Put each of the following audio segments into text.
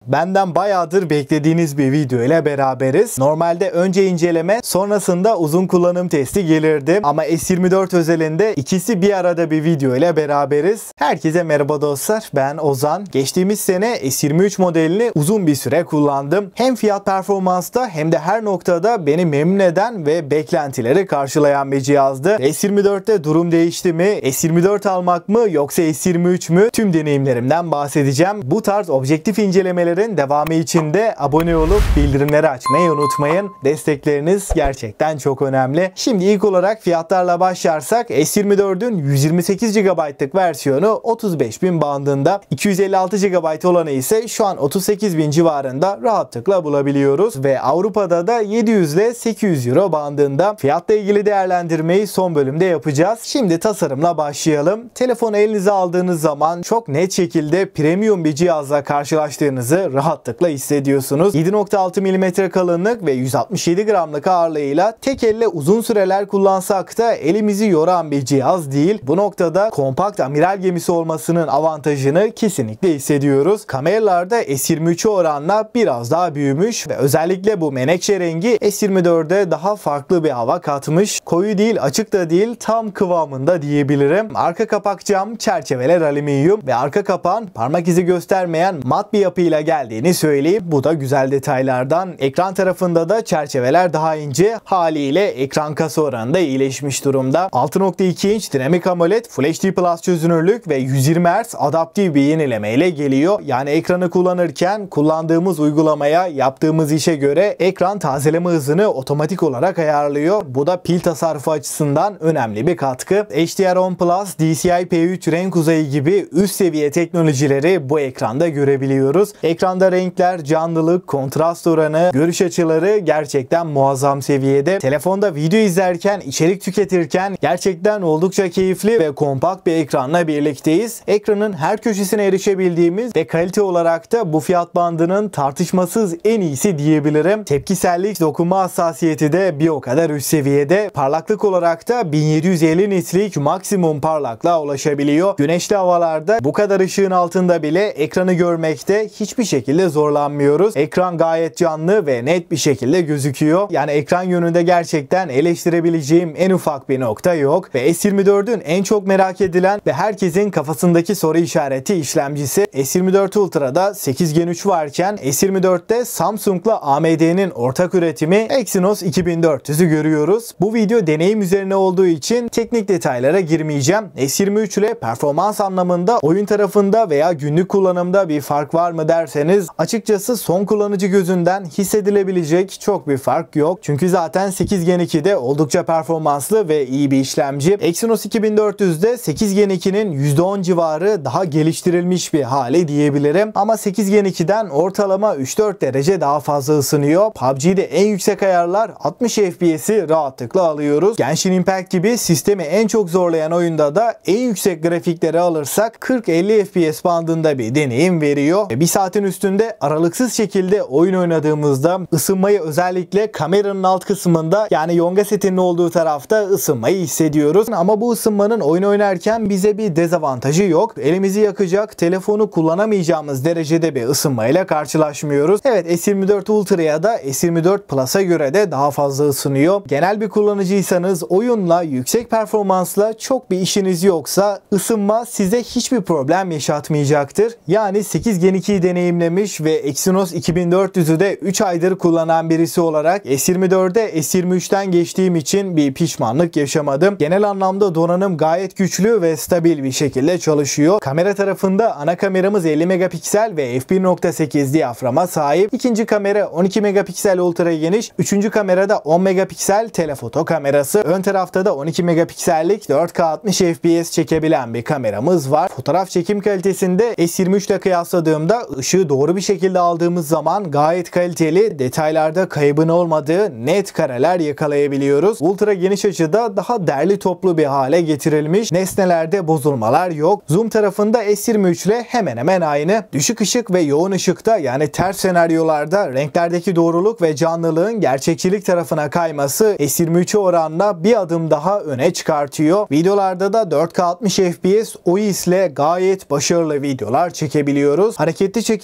Benden bayağıdır beklediğiniz bir video ile beraberiz. Normalde önce inceleme, sonrasında uzun kullanım testi gelirdi. Ama S24 özelinde ikisi bir arada bir video ile beraberiz. Herkese merhaba dostlar, ben Ozan. Geçtiğimiz sene S23 modelini uzun bir süre kullandım. Hem fiyat performansta hem de her noktada beni memnun eden ve beklentileri karşılayan bir cihazdı. S24'te durum değişti mi? S24 almak mı yoksa S23 mü? Tüm deneyimlerimden bahsedeceğim. Bu tarz objektif incelemeleri devamı için de abone olup bildirimleri açmayı unutmayın. Destekleriniz gerçekten çok önemli. Şimdi ilk olarak fiyatlarla başlarsak S24'ün 128 GB'lık versiyonu 35.000 bandında, 256 GB olanı ise şu an 38.000 civarında rahatlıkla bulabiliyoruz ve Avrupa'da da 700 ile 800 Euro bandında. Fiyatla ilgili değerlendirmeyi son bölümde yapacağız. Şimdi tasarımla başlayalım. Telefonu elinize aldığınız zaman çok net şekilde premium bir cihazla karşılaştığınızı rahatlıkla hissediyorsunuz. 7.6 mm kalınlık ve 167 gramlık ağırlığıyla tek elle uzun süreler kullansak da elimizi yoran bir cihaz değil. Bu noktada kompakt amiral gemisi olmasının avantajını kesinlikle hissediyoruz. Kameralarda S23'e oranla biraz daha büyümüş ve özellikle bu menekşe rengi S24'e daha farklı bir hava katmış. Koyu değil, açık da değil, tam kıvamında diyebilirim. Arka kapak cam, çerçeveler alüminyum ve arka kapağın parmak izi göstermeyen mat bir yapıyla geldiğini söyleyeyim. Bu da güzel detaylardan. Ekran tarafında da çerçeveler daha ince, haliyle ekran kasa oranı da iyileşmiş durumda. 6.2 inç dinamik AMOLED Full HD Plus çözünürlük ve 120 Hz adaptif bir yenileme ile geliyor. Yani ekranı kullanırken kullandığımız uygulamaya, yaptığımız işe göre ekran tazeleme hızını otomatik olarak ayarlıyor. Bu da pil tasarrufu açısından önemli bir katkı. HDR10 Plus, DCI-P3 renk uzayı gibi üst seviye teknolojileri bu ekranda görebiliyoruz. Ekranda renkler, canlılık, kontrast oranı, görüş açıları gerçekten muazzam seviyede. Telefonda video izlerken, içerik tüketirken gerçekten oldukça keyifli ve kompakt bir ekranla birlikteyiz. Ekranın her köşesine erişebildiğimiz ve kalite olarak da bu fiyat bandının tartışmasız en iyisi diyebilirim. Tepkisellik, dokunma hassasiyeti de bir o kadar üst seviyede. Parlaklık olarak da 1750 nitlik maksimum parlaklığa ulaşabiliyor. Güneşli havalarda bu kadar ışığın altında bile ekranı görmekte hiçbir şekilde zorlanmıyoruz. Ekran gayet canlı ve net bir şekilde gözüküyor. Yani ekran yönünde gerçekten eleştirebileceğim en ufak bir nokta yok. Ve S24'ün en çok merak edilen ve herkesin kafasındaki soru işareti işlemcisi. S24 Ultra'da 8 Gen 3 varken S24'te Samsung'la AMD'nin ortak üretimi Exynos 2400'ü görüyoruz. Bu video deneyim üzerine olduğu için teknik detaylara girmeyeceğim. S23 ile performans anlamında oyun tarafında veya günlük kullanımda bir fark var mı derseniz açıkçası son kullanıcı gözünden hissedilebilecek çok bir fark yok. Çünkü zaten 8 Gen 2'de oldukça performanslı ve iyi bir işlemci. Exynos 2400'de 8 Gen 2'nin %10 civarı daha geliştirilmiş bir hali diyebilirim. Ama 8 Gen 2'den ortalama 3-4 derece daha fazla ısınıyor. PUBG'de en yüksek ayarlar 60 FPS'i rahatlıkla alıyoruz. Genshin Impact gibi sistemi en çok zorlayan oyunda da en yüksek grafikleri alırsak 40-50 FPS bandında bir deneyim veriyor. Bir saatin üstünde aralıksız şekilde oyun oynadığımızda ısınmayı özellikle kameranın alt kısmında, yani yonga setinin olduğu tarafta ısınmayı hissediyoruz. Ama bu ısınmanın oyun oynarken bize bir dezavantajı yok. Elimizi yakacak, telefonu kullanamayacağımız derecede bir ısınmayla karşılaşmıyoruz. Evet, S24 Ultra'ya da S24 Plus'a göre de daha fazla ısınıyor. Genel bir kullanıcıysanız, oyunla, yüksek performansla çok bir işiniz yoksa ısınma size hiçbir problem yaşatmayacaktır. Yani 8 Gen 2'yi deneyimlemiş ve Exynos 2400'ü de 3 aydır kullanan birisi olarak S24'de S23'ten geçtiğim için bir pişmanlık yaşamadım. Genel anlamda donanım gayet güçlü ve stabil bir şekilde çalışıyor. Kamera tarafında ana kameramız 50 megapiksel ve f1.8 diyaframa sahip. İkinci kamera 12 megapiksel ultra geniş. Üçüncü kamerada 10 megapiksel telefoto kamerası. Ön tarafta da 12 megapiksellik 4K 60 FPS çekebilen bir kameramız var. Fotoğraf çekim kalitesinde S23 ile kıyasladığımda ışığı doğru bir şekilde aldığımız zaman gayet kaliteli, detaylarda kaybın olmadığı net kareler yakalayabiliyoruz. Ultra geniş açıda daha derli toplu bir hale getirilmiş. Nesnelerde bozulmalar yok. Zoom tarafında S23 ile hemen hemen aynı. Düşük ışık ve yoğun ışıkta, yani ters senaryolarda renklerdeki doğruluk ve canlılığın gerçekçilik tarafına kayması S23'e oranla bir adım daha öne çıkartıyor. Videolarda da 4K 60 FPS OIS ile gayet başarılı videolar çekebiliyoruz. Hareketli çekim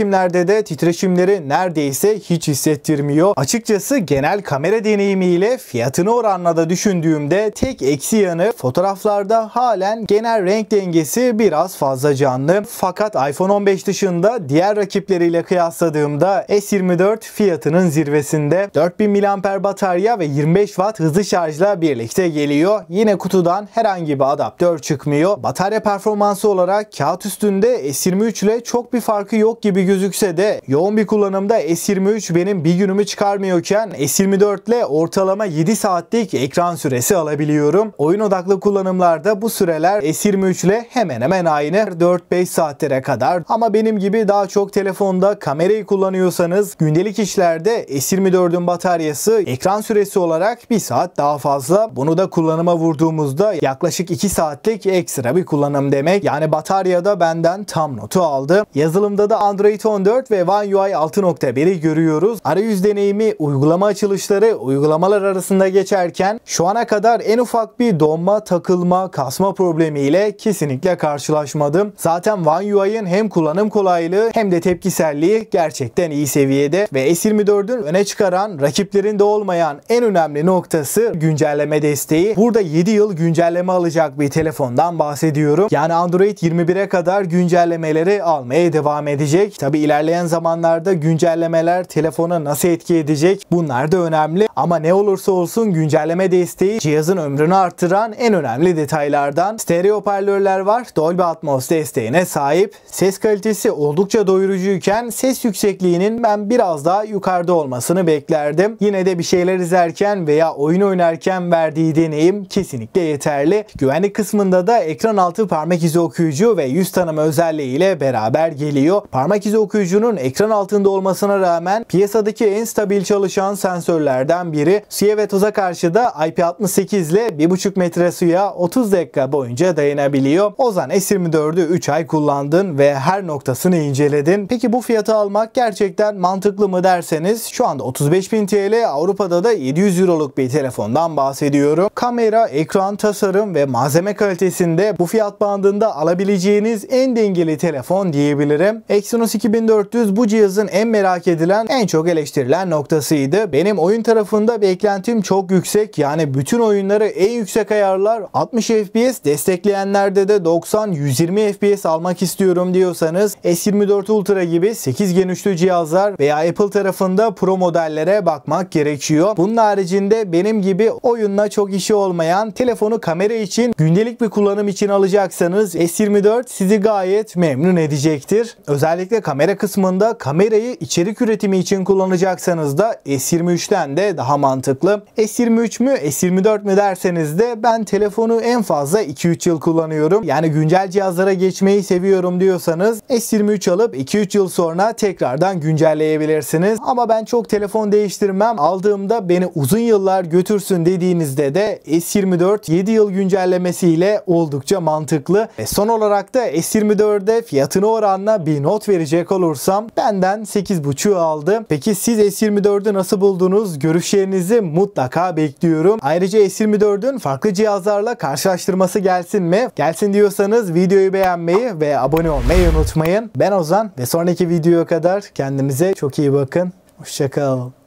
çekimlerde de titreşimleri neredeyse hiç hissettirmiyor. Açıkçası genel kamera deneyimiyle fiyatını oranla da düşündüğümde tek eksi yanı fotoğraflarda halen genel renk dengesi biraz fazla canlı. Fakat iPhone 15 dışında diğer rakipleriyle kıyasladığımda S24 fiyatının zirvesinde. 4000 mAh batarya ve 25 Watt hızlı şarjla birlikte geliyor. Yine kutudan herhangi bir adaptör çıkmıyor. Batarya performansı olarak kağıt üstünde S23 ile çok bir farkı yok gibi gözükse de yoğun bir kullanımda S23 benim bir günümü çıkarmıyorken S24 ile ortalama 7 saatlik ekran süresi alabiliyorum. Oyun odaklı kullanımlarda bu süreler S23 ile hemen hemen aynı 4-5 saatlere kadar. Ama benim gibi daha çok telefonda kamerayı kullanıyorsanız gündelik işlerde S24'ün bataryası ekran süresi olarak 1 saat daha fazla. Bunu da kullanıma vurduğumuzda yaklaşık 2 saatlik ekstra bir kullanım demek. Yani bataryada benden tam notu aldı. Yazılımda da Android 14 ve One UI 6.1'i görüyoruz. Arayüz deneyimi, uygulama açılışları, uygulamalar arasında geçerken şu ana kadar en ufak bir donma, takılma, kasma problemiyle kesinlikle karşılaşmadım. Zaten One UI'ın hem kullanım kolaylığı hem de tepkiselliği gerçekten iyi seviyede ve S24'ün öne çıkaran, rakiplerinde olmayan en önemli noktası güncelleme desteği. Burada 7 yıl güncelleme alacak bir telefondan bahsediyorum. Yani Android 21'e kadar güncellemeleri almaya devam edecek. Tabi ilerleyen zamanlarda güncellemeler telefona nasıl etki edecek? Bunlar da önemli. Ama ne olursa olsun güncelleme desteği cihazın ömrünü artıran en önemli detaylardan. Stereo hoparlörler var. Dolby Atmos desteğine sahip. Ses kalitesi oldukça doyurucuyken ses yüksekliğinin ben biraz daha yukarıda olmasını beklerdim. Yine de bir şeyler izlerken veya oyun oynarken verdiği deneyim kesinlikle yeterli. Güvenlik kısmında da ekran altı parmak izi okuyucu ve yüz tanıma özelliği ile beraber geliyor. Parmak izi okuyucunun ekran altında olmasına rağmen piyasadaki en stabil çalışan sensörlerden biri. Suya ve toza karşı da IP68 ile 1,5 metre suya 30 dakika boyunca dayanabiliyor. Ozan S24'ü 3 ay kullandın ve her noktasını inceledin. Peki bu fiyatı almak gerçekten mantıklı mı derseniz şu anda 35.000 TL, Avrupa'da da 700 Euro'luk bir telefondan bahsediyorum. Kamera, ekran, tasarım ve malzeme kalitesinde bu fiyat bandında alabileceğiniz en dengeli telefon diyebilirim. Exynos 2400 bu cihazın en merak edilen, en çok eleştirilen noktasıydı. Benim oyun tarafında beklentim çok yüksek. Yani bütün oyunları en yüksek ayarlar 60 FPS, destekleyenlerde de 90-120 FPS almak istiyorum diyorsanız S24 Ultra gibi 8 Gen üçlü cihazlar veya Apple tarafında Pro modellere bakmak gerekiyor. Bunun haricinde benim gibi oyunla çok işi olmayan, telefonu kamera için, gündelik bir kullanım için alacaksanız S24 sizi gayet memnun edecektir. Özellikle kamera kısmında kamerayı içerik üretimi için kullanacaksanız da S23'ten de daha mantıklı. S23 mü S24 mü derseniz de ben telefonu en fazla 2-3 yıl kullanıyorum. Yani güncel cihazlara geçmeyi seviyorum diyorsanız S23 alıp 2-3 yıl sonra tekrardan güncelleyebilirsiniz. Ama ben çok telefon değiştirmem, aldığımda beni uzun yıllar götürsün dediğinizde de S24 7 yıl güncellemesiyle oldukça mantıklı. Ve son olarak da S24'de fiyatına oranla bir not verecek olursam benden 8.5 aldı. Peki siz S24'ü nasıl buldunuz? Görüşlerinizi mutlaka bekliyorum. Ayrıca S24'ün farklı cihazlarla karşılaştırması gelsin mi? Gelsin diyorsanız videoyu beğenmeyi ve abone olmayı unutmayın. Ben Ozan ve sonraki videoya kadar kendinize çok iyi bakın. Hoşça kalın.